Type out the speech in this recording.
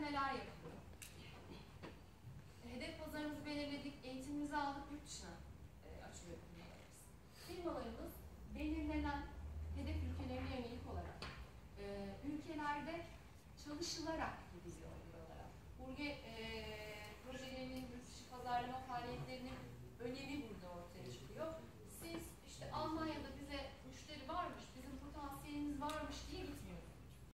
neler yapılıyor? Hedef pazarımızı belirledik, eğitimimizi aldık, yurt dışına açılıyor firmalarımız. Firmalarımız belirlenen hedef ülkelerine yönelik olarak ülkelerde çalışılarak gidiliyor buralara. Burge projelerinin yurt dışı pazarlama faaliyetlerini